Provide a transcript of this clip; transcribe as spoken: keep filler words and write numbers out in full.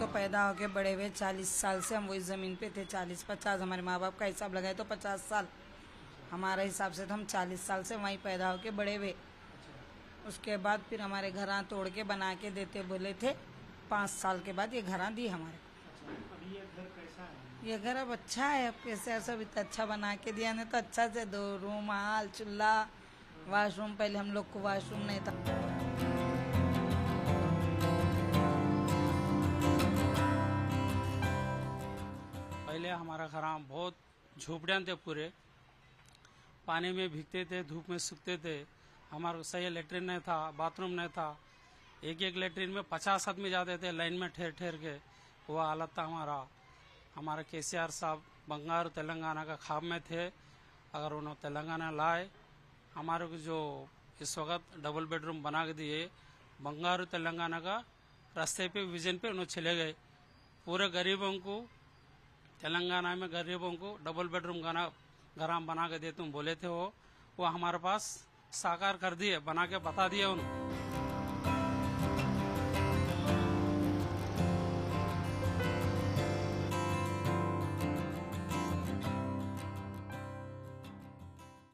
तो पैदा होके बड़े हुए चालीस साल से हम वही ज़मीन पे थे। चालीस पचास हमारे माँ बाप का हिसाब लगाए तो पचास साल, हमारे हिसाब से तो हम चालीस साल से वहीं पैदा होके बड़े हुए। उसके बाद फिर हमारे घरां तोड़ के बना के देते बोले थे। पाँच साल के बाद ये घरां दी हमारे। अभी ये घर कैसा है? ये घर अब अच्छा है। अब कैसे सब इतना अच्छा बना के दिया ने तो अच्छा से दो रूम, हाल, चूल्हा, वॉशरूम। पहले हम लोग को वॉशरूम नहीं था। पहले हमारा घर बहुत झोपड़ियाँ थे, पूरे पानी में भीगते थे, धूप में सूखते थे। हमारा सही लेटरिन नहीं था, बाथरूम नहीं था। एक एक लेटरिन में पचास आदमी जाते थे लाइन में ठहर ठहर के। वो हालत था हमारा। हमारे केसीआर साहब बंगारू तेलंगाना का ख्वाब में थे। अगर उन्होंने तेलंगाना लाए, हमारे को जो इस वक्त डबल बेडरूम बना के दिए, बंगारू तेलंगाना का रास्ते पे विजन पे उन्होंने चले गए। पूरे गरीबों को तेलंगाना में गरीबों को डबल बेडरूम गाना घर बना के दे तुम बोले थे, वो वो हमारे पास साकार कर दिए, बना के बता दिए उन्होंने।